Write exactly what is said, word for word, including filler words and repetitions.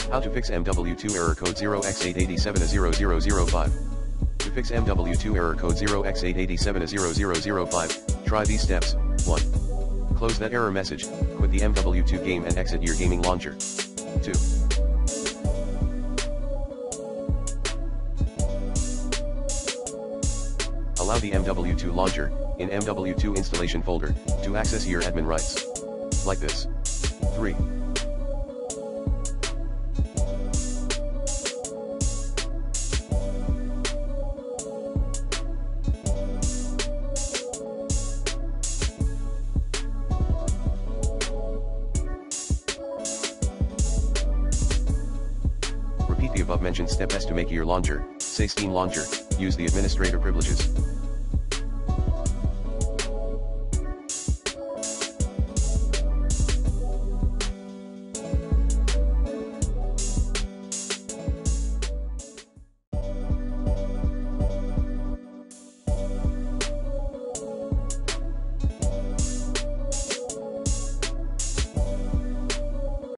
How to fix M W two error code zero x eight eight seven a zero zero zero five. To fix M W two error code zero x eight eight seven a zero zero zero five, try these steps. one. Close that error message, quit the M W two game and exit your gaming launcher. two. Allow the M W two launcher, in M W two installation folder, to access your admin rights. Like this. three. Repeat the above mentioned steps to make your launcher, say Steam launcher, use the administrator privileges.